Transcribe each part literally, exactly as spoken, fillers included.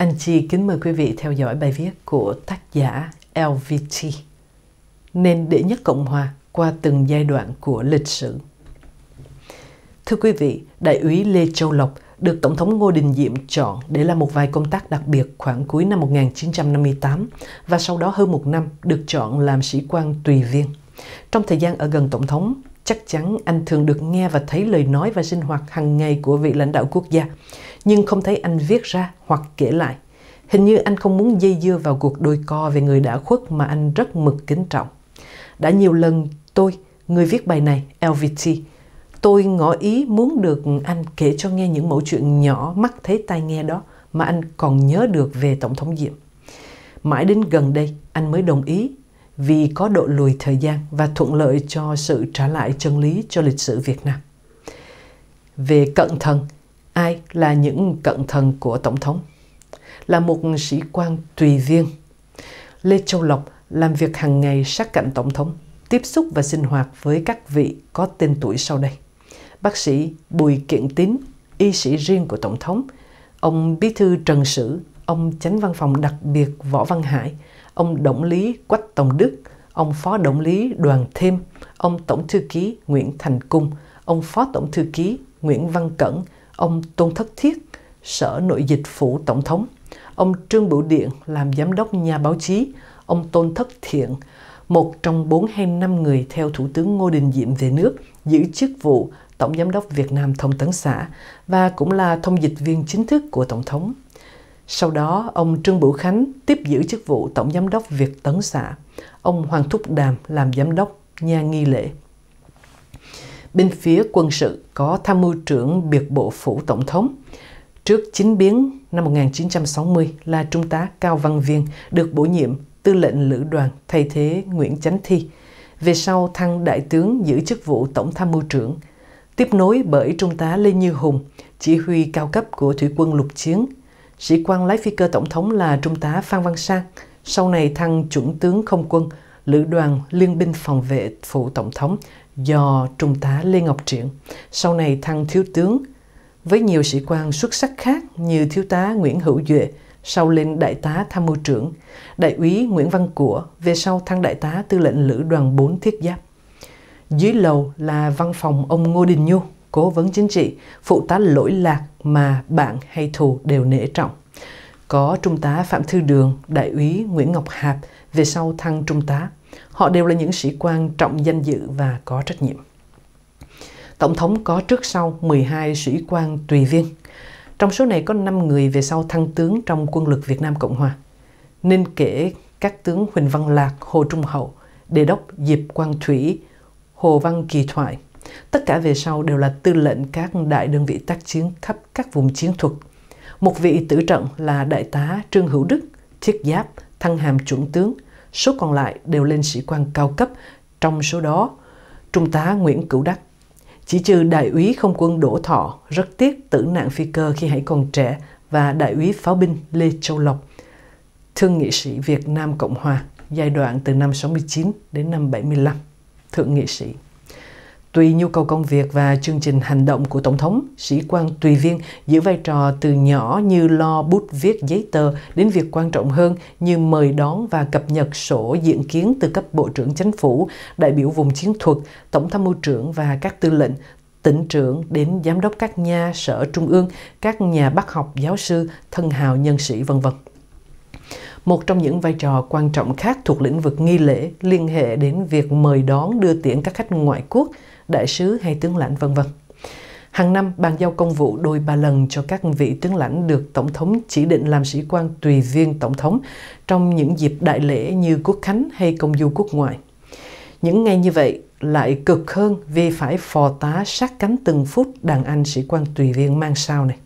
Anh Chi kính mời quý vị theo dõi bài viết của tác giả lờ vê tê, Nền đệ nhất Cộng hòa qua từng giai đoạn của lịch sử. Thưa quý vị, Đại úy Lê Châu Lộc được Tổng thống Ngô Đình Diệm chọn để làm một vài công tác đặc biệt khoảng cuối năm một nghìn chín trăm năm mươi tám và sau đó hơn một năm được chọn làm sĩ quan tùy viên. Trong thời gian ở gần Tổng thống, chắc chắn anh thường được nghe và thấy lời nói và sinh hoạt hàng ngày của vị lãnh đạo quốc gia, nhưng không thấy anh viết ra hoặc kể lại. Hình như anh không muốn dây dưa vào cuộc đôi co về người đã khuất mà anh rất mực kính trọng. Đã nhiều lần tôi, người viết bài này, lờ vê tê, tôi ngỏ ý muốn được anh kể cho nghe những mẩu chuyện nhỏ mắt thấy tai nghe đó mà anh còn nhớ được về Tổng thống Diệm. Mãi đến gần đây anh mới đồng ý, vì có độ lùi thời gian và thuận lợi cho sự trả lại chân lý cho lịch sử Việt Nam. Về cận thần, ai là những cận thần của Tổng thống? Là một sĩ quan tùy viên, Lê Châu Lộc làm việc hàng ngày sát cạnh Tổng thống, tiếp xúc và sinh hoạt với các vị có tên tuổi sau đây: bác sĩ Bùi Kiện Tín, y sĩ riêng của Tổng thống; ông bí thư Trần Sử; ông chánh văn phòng đặc biệt Võ Văn Hải; ông Động lý Quách Tòng Đức; ông phó Động lý Đoàn Thêm; ông tổng thư ký Nguyễn Thành Cung; ông phó tổng thư ký Nguyễn Văn Cẩn; ông Tôn Thất Thiết, Sở Nội dịch phủ Tổng thống; ông Trương Bửu Điện làm giám đốc nhà báo chí; ông Tôn Thất Thiện, một trong bốn hay năm người theo Thủ tướng Ngô Đình Diệm về nước, giữ chức vụ Tổng giám đốc Việt Nam Thông tấn xã và cũng là thông dịch viên chính thức của Tổng thống. Sau đó, ông Trương Bửu Khánh tiếp giữ chức vụ Tổng giám đốc Việt Tấn xã. Ông Hoàng Thúc Đàm làm giám đốc nhà nghi lễ. Bên phía quân sự có tham mưu trưởng biệt bộ phủ Tổng thống. Trước chính biến năm một nghìn chín trăm sáu mươi là Trung tá Cao Văn Viên được bổ nhiệm tư lệnh lữ đoàn thay thế Nguyễn Chánh Thi. Về sau thăng đại tướng giữ chức vụ Tổng tham mưu trưởng, tiếp nối bởi Trung tá Lê Như Hùng, chỉ huy cao cấp của Thủy quân lục chiến. Sĩ quan lái phi cơ Tổng thống là Trung tá Phan Văn Sang, sau này thăng chuẩn tướng không quân, lữ đoàn liên binh phòng vệ phủ Tổng thống do Trung tá Lê Ngọc Triển, sau này thăng thiếu tướng, với nhiều sĩ quan xuất sắc khác như thiếu tá Nguyễn Hữu Duệ, sau lên đại tá tham mưu trưởng; đại úy Nguyễn Văn Của, về sau thăng đại tá tư lệnh lữ đoàn bốn thiết giáp. Dưới lầu là văn phòng ông Ngô Đình Nhu, cố vấn chính trị, phụ tá Lỗi Lạc mà bạn hay thù đều nể trọng. Có Trung tá Phạm Thư Đường, đại úy Nguyễn Ngọc Hạp, về sau thăng trung tá. Họ đều là những sĩ quan trọng danh dự và có trách nhiệm. Tổng thống có trước sau mười hai sĩ quan tùy viên. Trong số này có năm người về sau thăng tướng trong quân lực Việt Nam Cộng Hòa. Nên kể các tướng Huỳnh Văn Lạc, Hồ Trung Hậu, Đề đốc Diệp Quang Thủy, Hồ Văn Kỳ Thoại. Tất cả về sau đều là tư lệnh các đại đơn vị tác chiến khắp các vùng chiến thuật. Một vị tử trận là đại tá Trương Hữu Đức, thiết giáp, thăng hàm chuẩn tướng. Số còn lại đều lên sĩ quan cao cấp, trong số đó Trung tá Nguyễn Cửu Đắc. Chỉ trừ đại úy không quân Đỗ Thọ, rất tiếc tử nạn phi cơ khi hãy còn trẻ, và đại úy pháo binh Lê Châu Lộc, thương nghị sĩ Việt Nam Cộng Hòa, giai đoạn từ năm sáu mươi chín đến năm bảy mươi lăm, thượng nghị sĩ. Tùy nhu cầu công việc và chương trình hành động của Tổng thống, sĩ quan tùy viên giữ vai trò từ nhỏ như lo bút viết giấy tờ đến việc quan trọng hơn như mời đón và cập nhật sổ diện kiến từ cấp Bộ trưởng Chính phủ, đại biểu vùng chiến thuật, Tổng tham mưu trưởng và các tư lệnh, tỉnh trưởng đến giám đốc các nha sở trung ương, các nhà bác học, giáo sư, thân hào nhân sĩ vân vân. Một trong những vai trò quan trọng khác thuộc lĩnh vực nghi lễ liên hệ đến việc mời đón đưa tiễn các khách ngoại quốc, đại sứ hay tướng lãnh vân vân. Hàng năm bàn giao công vụ đôi ba lần cho các vị tướng lãnh được Tổng thống chỉ định làm sĩ quan tùy viên Tổng thống trong những dịp đại lễ như Quốc khánh hay công du quốc ngoại. Những ngày như vậy lại cực hơn vì phải phò tá sát cánh từng phút đàn anh sĩ quan tùy viên mang sao này.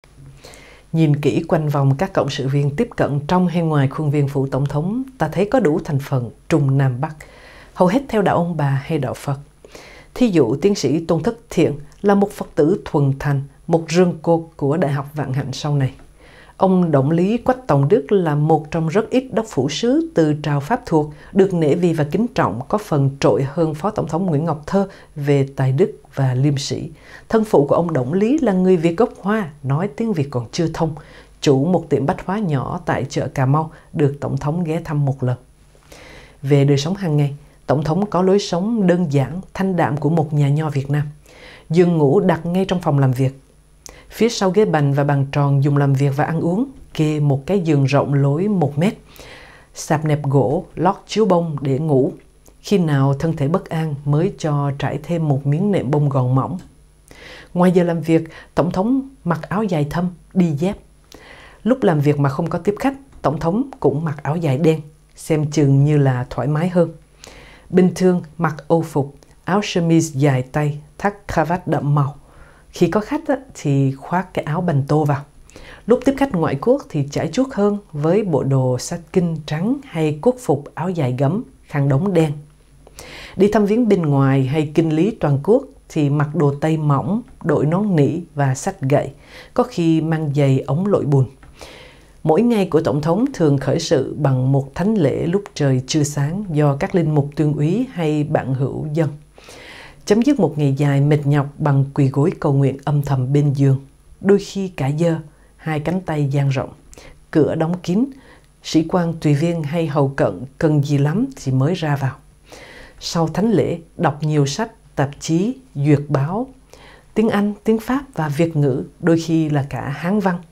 Nhìn kỹ quanh vòng các cộng sự viên tiếp cận trong hay ngoài khuôn viên phủ Tổng thống, ta thấy có đủ thành phần Trung Nam Bắc, hầu hết theo đạo ông bà hay đạo Phật. Thí dụ tiến sĩ Tôn Thất Thiện là một Phật tử thuần thành, một rương cột của Đại học Vạn Hạnh sau này. Ông Động lý Quách Tòng Đức là một trong rất ít đốc phủ sứ từ trào Pháp thuộc, được nể vi và kính trọng, có phần trội hơn Phó Tổng thống Nguyễn Ngọc Thơ về tài đức và liêm sĩ. Thân phụ của ông Động lý là người Việt gốc Hoa, nói tiếng Việt còn chưa thông, chủ một tiệm bách hóa nhỏ tại chợ Cà Mau, được Tổng thống ghé thăm một lần. Về đời sống hàng ngày, Tổng thống có lối sống đơn giản, thanh đạm của một nhà nho Việt Nam. Giường ngủ đặt ngay trong phòng làm việc. Phía sau ghế bành và bàn tròn dùng làm việc và ăn uống, kê một cái giường rộng lối một mét. Sạp nẹp gỗ, lót chiếu bông để ngủ. Khi nào thân thể bất an mới cho trải thêm một miếng nệm bông gòn mỏng. Ngoài giờ làm việc, Tổng thống mặc áo dài thâm, đi dép. Lúc làm việc mà không có tiếp khách, Tổng thống cũng mặc áo dài đen, xem chừng như là thoải mái hơn. Bình thường mặc âu phục, áo sơ mi dài tay, thắt cravat đậm màu. Khi có khách thì khoác cái áo bành tô vào. Lúc tiếp khách ngoại quốc thì chải chuốt hơn với bộ đồ sát kinh trắng hay quốc phục áo dài gấm, khăn đóng đen. Đi thăm viếng bên ngoài hay kinh lý toàn quốc thì mặc đồ tây mỏng, đội nón nỉ và xách gậy, có khi mang giày ống lội bùn. Mỗi ngày của Tổng thống thường khởi sự bằng một thánh lễ lúc trời chưa sáng do các linh mục tuyên úy hay bạn hữu dân. Chấm dứt một ngày dài mệt nhọc bằng quỳ gối cầu nguyện âm thầm bên giường, đôi khi cả giờ, hai cánh tay dang rộng, cửa đóng kín, sĩ quan tùy viên hay hầu cận cần gì lắm thì mới ra vào. Sau thánh lễ, đọc nhiều sách, tạp chí, duyệt báo, tiếng Anh, tiếng Pháp và Việt ngữ, đôi khi là cả Hán văn.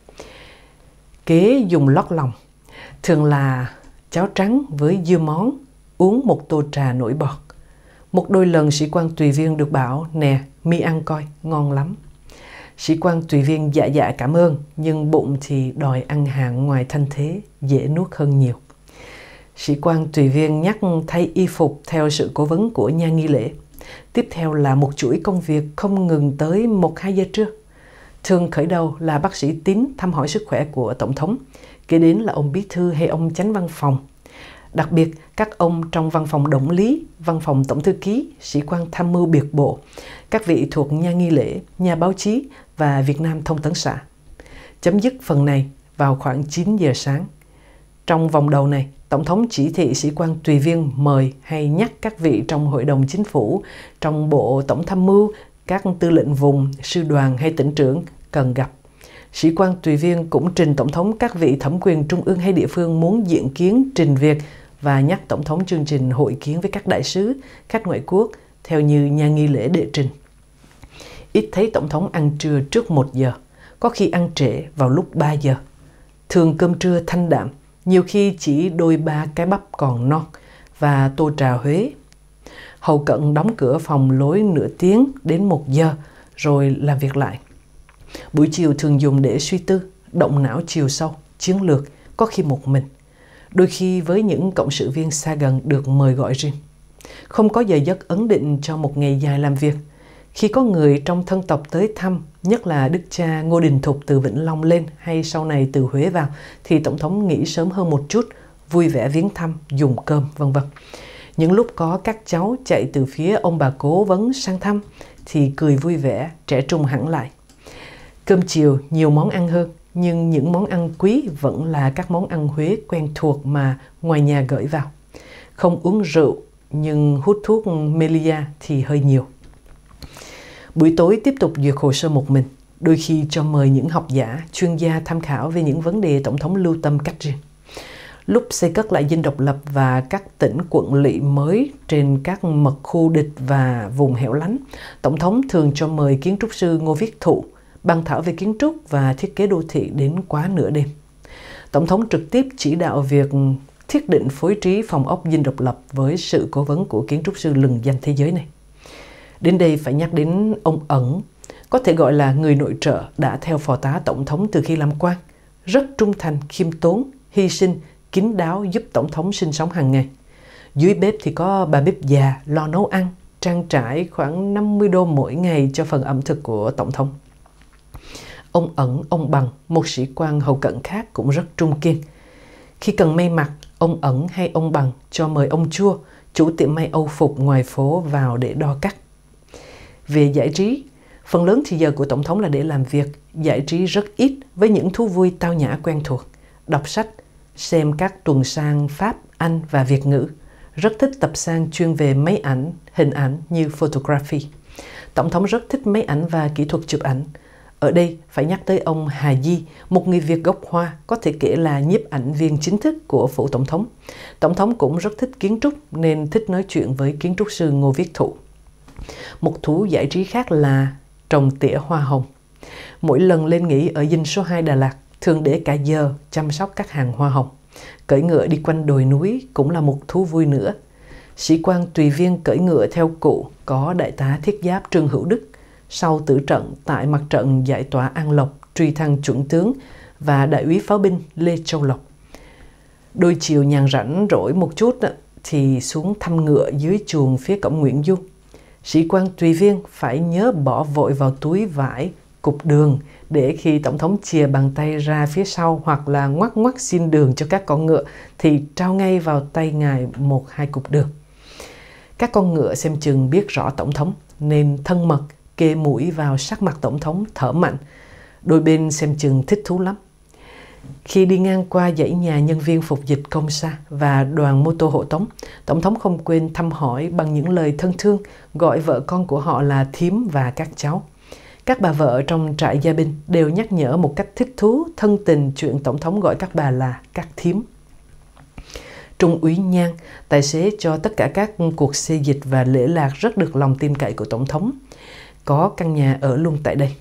Kế dùng lót lòng, thường là cháo trắng với dưa món, uống một tô trà nổi bọt. Một đôi lần sĩ quan tùy viên được bảo, nè, mi ăn coi, ngon lắm. Sĩ quan tùy viên dạ dạ cảm ơn, nhưng bụng thì đòi ăn hàng ngoài thanh thế, dễ nuốt hơn nhiều. Sĩ quan tùy viên nhắc thay y phục theo sự cố vấn của nhà nghi lễ. Tiếp theo là một chuỗi công việc không ngừng tới một hai giờ trưa. Thường khởi đầu là bác sĩ tín thăm hỏi sức khỏe của Tổng thống, kế đến là ông bí thư hay ông chánh văn phòng. Đặc biệt, các ông trong văn phòng động lý, văn phòng tổng thư ký, sĩ quan tham mưu biệt bộ, các vị thuộc nhà nghi lễ, nhà báo chí và Việt Nam Thông tấn xã. Chấm dứt phần này vào khoảng chín giờ sáng. Trong vòng đầu này, Tổng thống chỉ thị sĩ quan tùy viên mời hay nhắc các vị trong Hội đồng Chính phủ, trong Bộ Tổng tham mưu, các tư lệnh vùng, sư đoàn hay tỉnh trưởng cần gặp. Sĩ quan tùy viên cũng trình Tổng thống các vị thẩm quyền trung ương hay địa phương muốn diện kiến, trình việc và nhắc Tổng thống chương trình hội kiến với các đại sứ, khách ngoại quốc theo như nhà nghi lễ đệ trình. Ít thấy Tổng thống ăn trưa trước một giờ, có khi ăn trễ vào lúc ba giờ. Thường cơm trưa thanh đạm, nhiều khi chỉ đôi ba cái bắp còn non và tô trà Huế. Hầu cận đóng cửa phòng lối nửa tiếng đến một giờ rồi làm việc lại. Buổi chiều thường dùng để suy tư, động não chiều sâu, chiến lược, có khi một mình. Đôi khi với những cộng sự viên xa gần được mời gọi riêng. Không có giờ giấc ấn định cho một ngày dài làm việc. Khi có người trong thân tộc tới thăm, nhất là đức cha Ngô Đình Thục từ Vĩnh Long lên hay sau này từ Huế vào, thì Tổng thống nghỉ sớm hơn một chút, vui vẻ viếng thăm, dùng cơm, vân vân. Những lúc có các cháu chạy từ phía ông bà cố vấn sang thăm, thì cười vui vẻ, trẻ trung hẳn lại. Cơm chiều nhiều món ăn hơn, nhưng những món ăn quý vẫn là các món ăn Huế quen thuộc mà ngoài nhà gửi vào. Không uống rượu, nhưng hút thuốc Melia thì hơi nhiều. Buổi tối tiếp tục duyệt hồ sơ một mình, đôi khi cho mời những học giả, chuyên gia tham khảo về những vấn đề Tổng thống lưu tâm cách riêng. Lúc xây cất lại dinh độc lập và các tỉnh quận lỵ mới trên các mật khu địch và vùng hẻo lánh, Tổng thống thường cho mời kiến trúc sư Ngô Viết Thụ, bàn thảo về kiến trúc và thiết kế đô thị đến quá nửa đêm. Tổng thống trực tiếp chỉ đạo việc thiết định phối trí phòng ốc dinh độc lập với sự cố vấn của kiến trúc sư lừng danh thế giới này. Đến đây phải nhắc đến ông Ẩn, có thể gọi là người nội trợ đã theo phò tá Tổng thống từ khi làm quan, rất trung thành, khiêm tốn, hy sinh, kín đáo giúp Tổng thống sinh sống hàng ngày. Dưới bếp thì có bà bếp già lo nấu ăn, trang trải khoảng năm mươi đô mỗi ngày cho phần ẩm thực của Tổng thống. Ông Ẩn, ông Bằng, một sĩ quan hậu cận khác cũng rất trung kiên. Khi cần may mặc, ông Ẩn hay ông Bằng cho mời ông Chua, chủ tiệm may Âu phục ngoài phố vào để đo cắt. Về giải trí, phần lớn thì giờ của Tổng thống là để làm việc, giải trí rất ít với những thú vui tao nhã quen thuộc, đọc sách, xem các tuần san Pháp, Anh và Việt ngữ. Rất thích tập san chuyên về máy ảnh, hình ảnh như photography. Tổng thống rất thích máy ảnh và kỹ thuật chụp ảnh. Ở đây phải nhắc tới ông Hà Di, một người Việt gốc Hoa, có thể kể là nhiếp ảnh viên chính thức của phủ tổng thống. Tổng thống cũng rất thích kiến trúc nên thích nói chuyện với kiến trúc sư Ngô Viết Thụ. Một thú giải trí khác là trồng tỉa hoa hồng. Mỗi lần lên nghỉ ở dinh số hai Đà Lạt, thường để cả giờ chăm sóc các hàng hoa hồng. Cưỡi ngựa đi quanh đồi núi cũng là một thú vui nữa. Sĩ quan tùy viên cưỡi ngựa theo cụ có đại tá thiết giáp Trương Hữu Đức, sau tử trận tại mặt trận giải tỏa An Lộc truy thăng chuẩn tướng, và đại úy pháo binh Lê Châu Lộc. Đôi chiều nhàn rảnh rỗi một chút thì xuống thăm ngựa dưới chuồng phía cổng Nguyễn Du. Sĩ quan tùy viên phải nhớ bỏ vội vào túi vải cục đường để khi tổng thống chìa bàn tay ra phía sau hoặc là ngoắc ngoắc xin đường cho các con ngựa thì trao ngay vào tay ngài một hai cục đường. Các con ngựa xem chừng biết rõ tổng thống nên thân mật kê mũi vào sát mặt tổng thống thở mạnh. Đôi bên xem chừng thích thú lắm. Khi đi ngang qua dãy nhà nhân viên phục dịch công sa và đoàn mô tô hộ tống, tổng thống không quên thăm hỏi bằng những lời thân thương, gọi vợ con của họ là thím và các cháu. Các bà vợ trong trại gia binh đều nhắc nhở một cách thích thú, thân tình chuyện tổng thống gọi các bà là các thím. Trung úy Nhan, tài xế cho tất cả các cuộc xê dịch và lễ lạc, rất được lòng tin cậy của tổng thống. Có căn nhà ở luôn tại đây.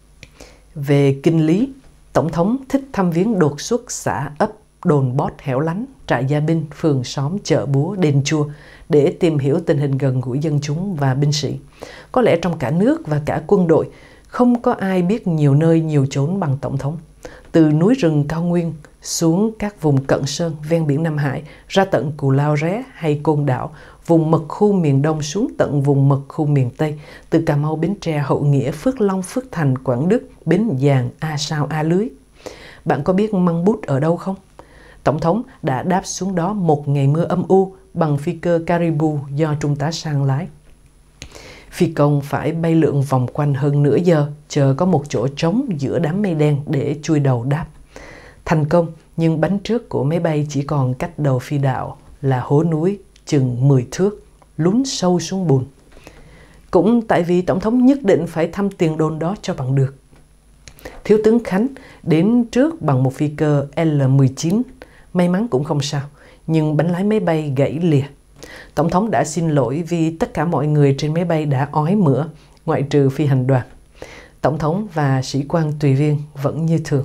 Về kinh lý, tổng thống thích thăm viếng đột xuất xã ấp, đồn bót hẻo lánh, trại gia binh, phường xóm, chợ búa, đền chùa để tìm hiểu tình hình gần gũi dân chúng và binh sĩ. Có lẽ trong cả nước và cả quân đội, không có ai biết nhiều nơi nhiều chốn bằng tổng thống. Từ núi rừng cao nguyên xuống các vùng cận sơn ven biển Nam Hải, ra tận Cù Lao Ré hay Côn Đảo, vùng mật khu miền Đông xuống tận vùng mật khu miền Tây, từ Cà Mau, Bến Tre, Hậu Nghĩa, Phước Long, Phước Thành, Quảng Đức, Bến Giàng, A Sao, A Lưới. Bạn có biết Măng Bút ở đâu không? Tổng thống đã đáp xuống đó một ngày mưa âm u bằng phi cơ Caribou do Trung tá Sang lái. Phi công phải bay lượn vòng quanh hơn nửa giờ, chờ có một chỗ trống giữa đám mây đen để chui đầu đáp. Thành công, nhưng bánh trước của máy bay chỉ còn cách đầu phi đạo là hố núi chừng mười thước, lún sâu xuống bùn. Cũng tại vì tổng thống nhất định phải thăm tiền đồn đó cho bằng được. Thiếu tướng Khánh đến trước bằng một phi cơ L mười chín, may mắn cũng không sao, nhưng bánh lái máy bay gãy lìa. Tổng thống đã xin lỗi vì tất cả mọi người trên máy bay đã ói mửa, ngoại trừ phi hành đoàn. Tổng thống và sĩ quan tùy viên vẫn như thường.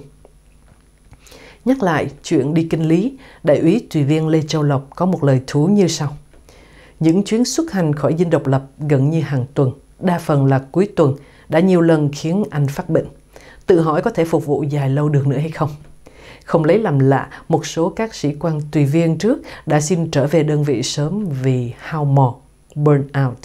Nhắc lại chuyện đi kinh lý, đại úy tùy viên Lê Châu Lộc có một lời thú như sau. Những chuyến xuất hành khỏi dinh độc lập gần như hàng tuần, đa phần là cuối tuần, đã nhiều lần khiến anh phát bệnh. Tự hỏi có thể phục vụ dài lâu được nữa hay không? Không lấy làm lạ, một số các sĩ quan tùy viên trước đã xin trở về đơn vị sớm vì hao mòn, burn out.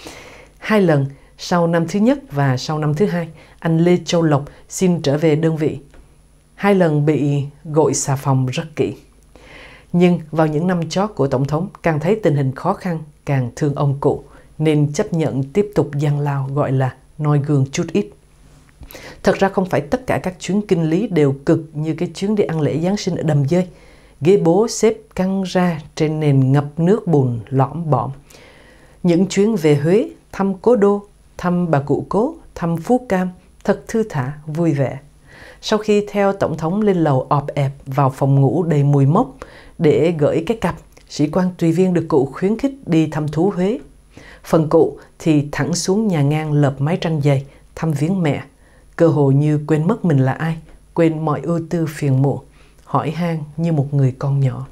Hai lần, sau năm thứ nhất và sau năm thứ hai, anh Lê Châu Lộc xin trở về đơn vị. Hai lần bị gội xà phòng rất kỹ. Nhưng vào những năm chót của tổng thống, càng thấy tình hình khó khăn, càng thương ông cụ, nên chấp nhận tiếp tục giang lao, gọi là noi gương chút ít. Thật ra không phải tất cả các chuyến kinh lý đều cực như cái chuyến đi ăn lễ Giáng sinh ở Đầm Dơi. Ghế bố xếp căng ra trên nền ngập nước bùn lõm bõm. Những chuyến về Huế, thăm cố đô, thăm bà cụ cố, thăm Phú Cam, thật thư thả, vui vẻ. Sau khi theo tổng thống lên lầu ọp ẹp vào phòng ngủ đầy mùi mốc để gửi cái cặp, sĩ quan tùy viên được cụ khuyến khích đi thăm thú Huế. Phần cụ thì thẳng xuống nhà ngang lợp mái tranh dày, thăm viếng mẹ. Cơ hồ như quên mất mình là ai, quên mọi ưu tư phiền muộn, hỏi han như một người con nhỏ.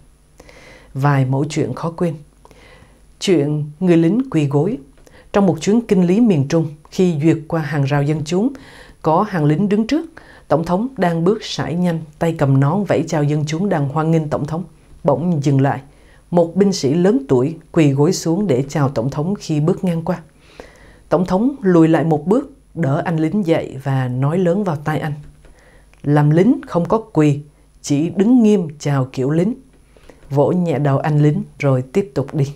Vài mẫu chuyện khó quên. Chuyện người lính quỳ gối. Trong một chuyến kinh lý miền Trung, khi duyệt qua hàng rào dân chúng, có hàng lính đứng trước. Tổng thống đang bước sải nhanh, tay cầm nón vẫy chào dân chúng đang hoan nghênh tổng thống. Bỗng dừng lại. Một binh sĩ lớn tuổi quỳ gối xuống để chào tổng thống khi bước ngang qua. Tổng thống lùi lại một bước, đỡ anh lính dậy và nói lớn vào tai anh. Làm lính không có quỳ, chỉ đứng nghiêm chào kiểu lính. Vỗ nhẹ đầu anh lính rồi tiếp tục đi.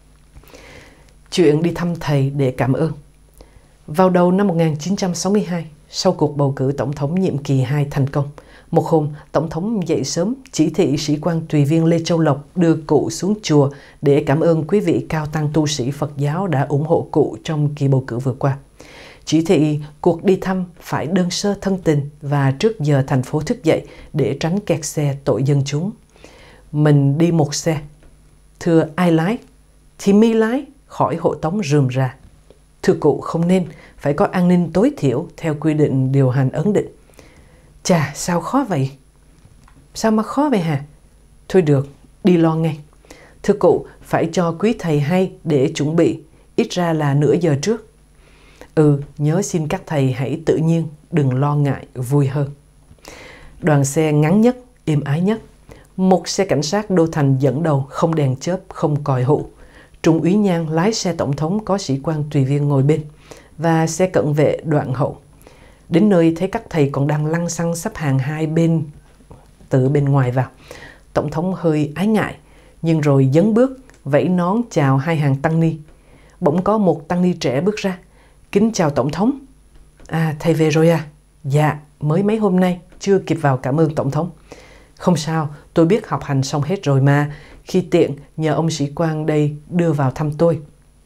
Chuyện đi thăm thầy để cảm ơn. Vào đầu năm một nghìn chín trăm sáu mươi hai, sau cuộc bầu cử tổng thống nhiệm kỳ hai thành công, một hôm, tổng thống dậy sớm chỉ thị sĩ quan tùy viên Lê Châu Lộc đưa cụ xuống chùa để cảm ơn quý vị cao tăng tu sĩ Phật giáo đã ủng hộ cụ trong kỳ bầu cử vừa qua. Chỉ thị cuộc đi thăm phải đơn sơ thân tình và trước giờ thành phố thức dậy để tránh kẹt xe tội dân chúng. Mình đi một xe. Thưa ai lái? Thì mi lái, khỏi hộ tống rườm rà. Thưa cụ không nên, phải có an ninh tối thiểu theo quy định điều hành ấn định. Chà, sao khó vậy? Sao mà khó vậy hả? Thôi được, đi lo ngay. Thưa cụ, phải cho quý thầy hay để chuẩn bị, ít ra là nửa giờ trước. Ừ, nhớ xin các thầy hãy tự nhiên, đừng lo ngại, vui hơn. Đoàn xe ngắn nhất, êm ái nhất. Một xe cảnh sát đô thành dẫn đầu, không đèn chớp, không còi hụ. Trung úy Nhan lái xe tổng thống có sĩ quan tùy viên ngồi bên và xe cận vệ đoạn hậu. Đến nơi thấy các thầy còn đang lăng xăng sắp hàng hai bên từ bên ngoài vào. Tổng thống hơi ái ngại, nhưng rồi dấn bước, vẫy nón chào hai hàng tăng ni. Bỗng có một tăng ni trẻ bước ra. Kính chào tổng thống. À, thầy về rồi à? Dạ, mới mấy hôm nay, chưa kịp vào cảm ơn tổng thống. Không sao, tôi biết học hành xong hết rồi mà. Khi tiện, nhờ ông sĩ quan đây đưa vào thăm tôi.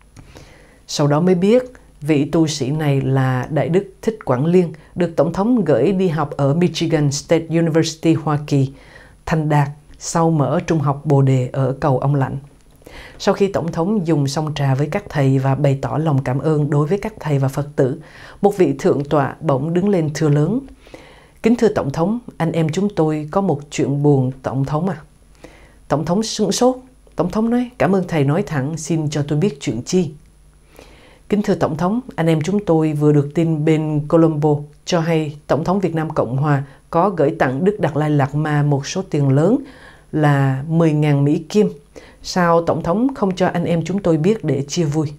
Sau đó mới biết, vị tu sĩ này là Đại đức Thích Quảng Liên, được tổng thống gửi đi học ở Michigan State University, Hoa Kỳ, thành đạt sau mở trung học Bồ Đề ở cầu Ông Lãnh. Sau khi tổng thống dùng xong trà với các thầy và bày tỏ lòng cảm ơn đối với các thầy và Phật tử, một vị thượng tọa bỗng đứng lên thưa lớn. Kính thưa tổng thống, anh em chúng tôi có một chuyện buồn tổng thống à. Tổng thống sửng sốt. Tổng thống nói, cảm ơn thầy nói thẳng, xin cho tôi biết chuyện chi. Kính thưa tổng thống, anh em chúng tôi vừa được tin bên Colombo cho hay tổng thống Việt Nam Cộng Hòa có gửi tặng Đức Đạt Lai Lạt Ma một số tiền lớn là mười nghìn Mỹ Kim. Sao tổng thống không cho anh em chúng tôi biết để chia vui?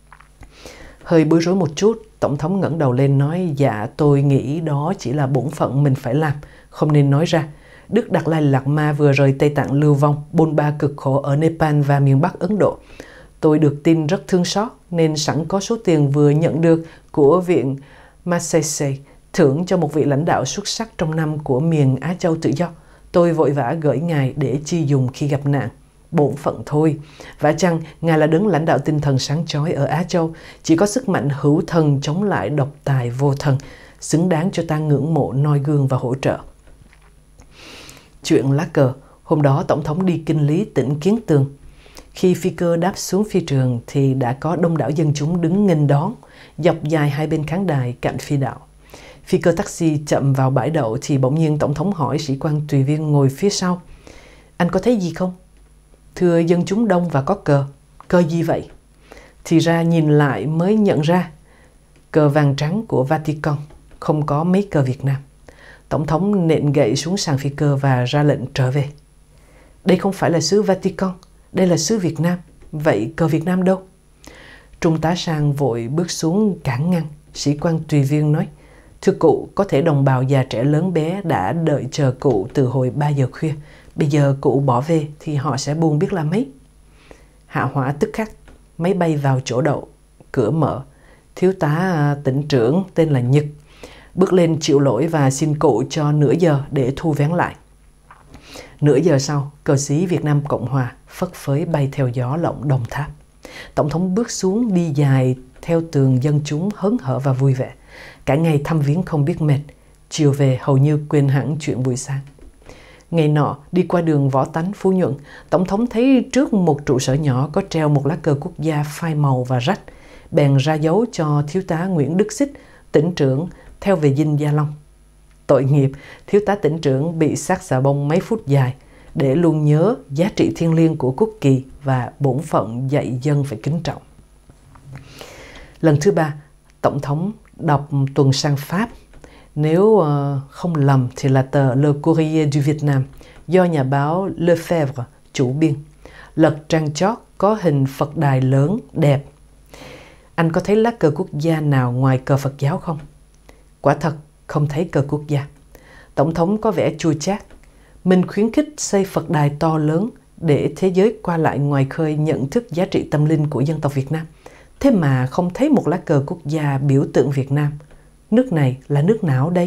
Hơi bối rối một chút, tổng thống ngẩng đầu lên nói, dạ tôi nghĩ đó chỉ là bổn phận mình phải làm, không nên nói ra. Đức Đạt Lai Lạt Ma vừa rời Tây Tạng lưu vong, bôn ba cực khổ ở Nepal và miền Bắc Ấn Độ. Tôi được tin rất thương xót nên sẵn có số tiền vừa nhận được của viện Magsaysay thưởng cho một vị lãnh đạo xuất sắc trong năm của miền Á Châu tự do. Tôi vội vã gửi ngài để chi dùng khi gặp nạn. Bổn phận thôi. Vả chăng, ngài là đấng lãnh đạo tinh thần sáng chói ở Á Châu, chỉ có sức mạnh hữu thần chống lại độc tài vô thần, xứng đáng cho ta ngưỡng mộ, noi gương và hỗ trợ. Chuyện lá cờ. Hôm đó tổng thống đi kinh lý tỉnh Kiến Tường. Khi phi cơ đáp xuống phi trường thì đã có đông đảo dân chúng đứng nghênh đón, dọc dài hai bên khán đài cạnh phi đạo. Phi cơ taxi chậm vào bãi đậu thì bỗng nhiên tổng thống hỏi sĩ quan tùy viên ngồi phía sau. Anh có thấy gì không? Thưa dân chúng đông và có cờ. Cờ gì vậy? Thì ra nhìn lại mới nhận ra. Cờ vàng trắng của Vatican, không có mấy cờ Việt Nam. Tổng thống nện gậy xuống sàn phi cơ và ra lệnh trở về. Đây không phải là xứ Vatican, đây là xứ Việt Nam. Vậy cờ Việt Nam đâu? Trung tá Sang vội bước xuống cản ngăn. Sĩ quan tùy viên nói, thưa cụ, có thể đồng bào già trẻ lớn bé đã đợi chờ cụ từ hồi ba giờ khuya. Bây giờ cụ bỏ về thì họ sẽ buồn biết là mấy. Hạ hỏa tức khắc, máy bay vào chỗ đậu, cửa mở. Thiếu tá tỉnh trưởng tên là Nhật bước lên chịu lỗi và xin cụ cho nửa giờ để thu vé lại. Nửa giờ sau, cờ xí Việt Nam Cộng Hòa phất phới bay theo gió lộng Đồng Tháp. Tổng thống bước xuống đi dài theo tường dân chúng hớn hở và vui vẻ. Cả ngày thăm viếng không biết mệt, chiều về hầu như quên hẳn chuyện buổi sáng. Ngày nọ, đi qua đường Võ Tánh, Phú Nhuận, tổng thống thấy trước một trụ sở nhỏ có treo một lá cờ quốc gia phai màu và rách, bèn ra dấu cho thiếu tá Nguyễn Đức Xích, tỉnh trưởng, theo về dinh Gia Long. Tội nghiệp, thiếu tá tỉnh trưởng bị sát xà bông mấy phút dài, để luôn nhớ giá trị thiêng liêng của quốc kỳ và bổn phận dạy dân phải kính trọng. Lần thứ ba, tổng thống đọc tuần sang Pháp. Nếu uh, không lầm thì là tờ Le Courrier du Vietnam do nhà báo Lefebvre chủ biên. Lật trang chót có hình Phật đài lớn, đẹp. Anh có thấy lá cờ quốc gia nào ngoài cờ Phật giáo không? Quả thật, không thấy cờ quốc gia. Tổng thống có vẻ chua chát. Mình khuyến khích xây Phật đài to lớn để thế giới qua lại ngoài khơi nhận thức giá trị tâm linh của dân tộc Việt Nam. Thế mà không thấy một lá cờ quốc gia biểu tượng Việt Nam. Nước này là nước nào đây?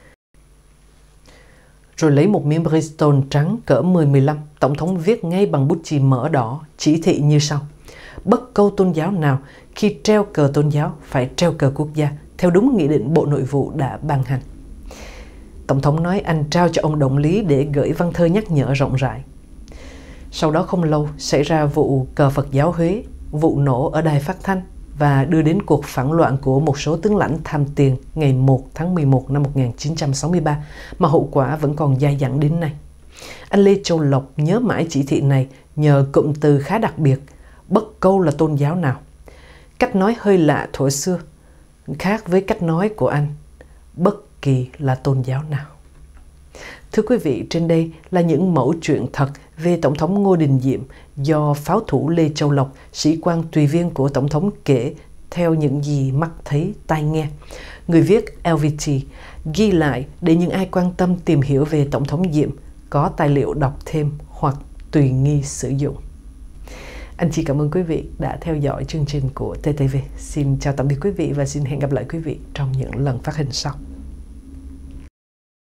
Rồi lấy một miếng Bristol trắng cỡ mười mười lăm, tổng thống viết ngay bằng bút chì mỡ đỏ, chỉ thị như sau. Bất câu tôn giáo nào khi treo cờ tôn giáo phải treo cờ quốc gia, theo đúng nghị định Bộ Nội vụ đã ban hành. Tổng thống nói anh trao cho ông đồng lý để gửi văn thơ nhắc nhở rộng rãi. Sau đó không lâu xảy ra vụ cờ Phật giáo Huế, vụ nổ ở đài phát thanh và đưa đến cuộc phản loạn của một số tướng lãnh tham tiền ngày một tháng mười một năm một nghìn chín trăm sáu mươi ba mà hậu quả vẫn còn dai dẳng đến nay. Anh Lê Châu Lộc nhớ mãi chỉ thị này nhờ cụm từ khá đặc biệt, bất câu là tôn giáo nào. Cách nói hơi lạ thuở xưa, khác với cách nói của anh, bất kỳ là tôn giáo nào. Thưa quý vị, trên đây là những mẫu chuyện thật về Tổng thống Ngô Đình Diệm do pháo thủ Lê Châu Lộc, sĩ quan tùy viên của Tổng thống kể theo những gì mắt thấy tai nghe. Người viết lờ vê tê ghi lại để những ai quan tâm tìm hiểu về Tổng thống Diệm có tài liệu đọc thêm hoặc tùy nghi sử dụng. Anh chị cảm ơn quý vị đã theo dõi chương trình của tê tê vê. Xin chào tạm biệt quý vị và xin hẹn gặp lại quý vị trong những lần phát hình sau.